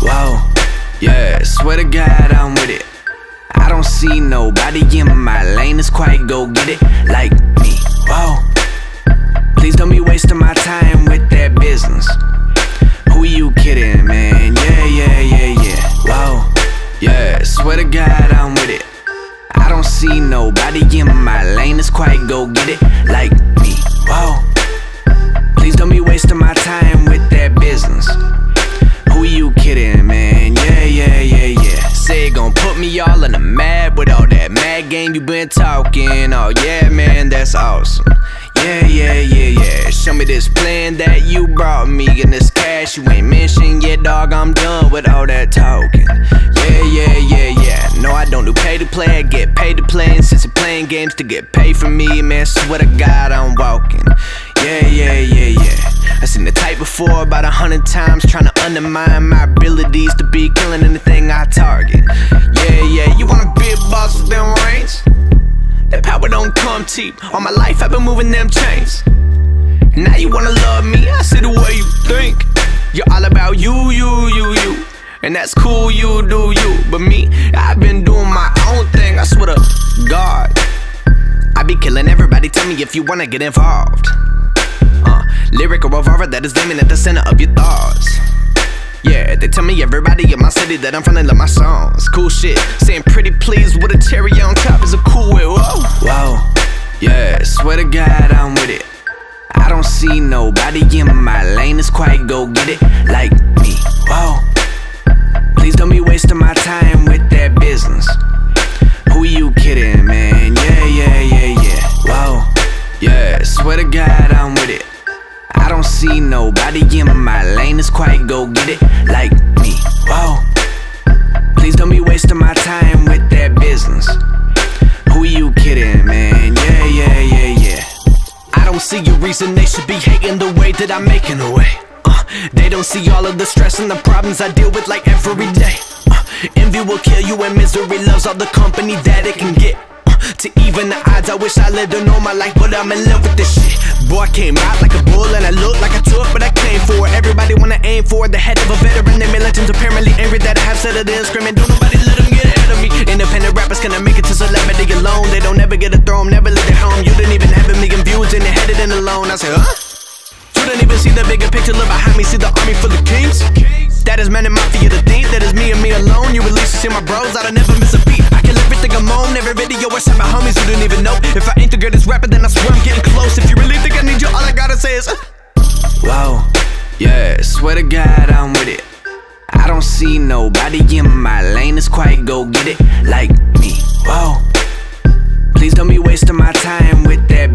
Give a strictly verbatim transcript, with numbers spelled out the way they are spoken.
Whoa, yeah, swear to God I'm with it. I don't see nobody in my lane that's quite go get it like me. Whoa, please don't be wasting my time with that business. Who you kidding, man? Yeah, yeah, yeah, yeah. Whoa, yeah, swear to God I'm with it. I don't see nobody in my lane that's quite go get it like me. Whoa, please don't be wasting my time with that business. Who you kidding, man? Yeah, yeah, yeah, yeah. Say it gon' put me all in the mad with all that mad game you been talking. Oh yeah, man, that's awesome. Yeah, yeah, yeah, yeah. Show me this plan that you brought me and this cash you ain't mentioned yet, dog. I'm done with all that talking. Yeah, yeah, yeah, yeah. No, I don't do pay to play, I get paid to play. And since you're playing games to get paid from me, man, swear to God I'm walking. Yeah, yeah, yeah, yeah. I seen the type before about a hundred times, trying to undermine my abilities to be killing anything I target. Yeah, yeah, you wanna be a boss with them reins? That power don't come cheap. All my life I've been moving them chains. Now you wanna love me, I see the way you think. You're all about you, you, you, you. And that's cool, you do you. But me, I've been doing my own thing, I swear to God. I be killing everybody, tell me if you wanna get involved. Uh, lyrical revolver that is aiming at the center of your thoughts. Yeah, they tell me everybody in my city that I'm from, they love my songs. Cool shit, saying pretty please with a cherry on top is a cool way, whoa. Whoa, yeah, swear to God I'm with it. I don't see nobody in my lane that's quite go get it like me. Whoa, please don't be wasting my time with that business. Who you kidding, man? Yeah, yeah, yeah, yeah. Whoa, yeah, swear to God I'm with it. I don't see nobody in my lane that's quite go get it like me. Whoa, please don't be wasting my time with that business. Who you kidding, man? Yeah, yeah, yeah, yeah. I don't see a reason they should be hating the way that I'm making a way. uh, They don't see all of the stress and the problems I deal with like every day. uh, Envy will kill you and misery loves all the company that it can get. To even the odds, I wish I lived a normal life, but I'm in love with this shit. Boy, I came out like a bull and I look like I took, but I came for it. Everybody wanna aim for the head of a veteran. They militants apparently angry that I have settled in, screaming, don't nobody let them get ahead of me. Independent rappers cannot make it to celebrity alone. They don't ever get a throne, never live at home. You didn't even have a million views and they headed in alone. I said, huh? You didn't even see the bigger picture, look behind me, see the army full of kings. That is man and mafia to think, that is me and me alone. You at least see my bros, I don't never miss a beat. I kill everything I'm on, every video I send my homies you didn't even know. If I ain't the greatest rapper, then I swear I'm getting close. If you really think I need you, all I gotta say is uh. Whoa, yeah, swear to God I'm with it. I don't see nobody in my lane that's quite go get it like me. Whoa, please don't be wasting my time with that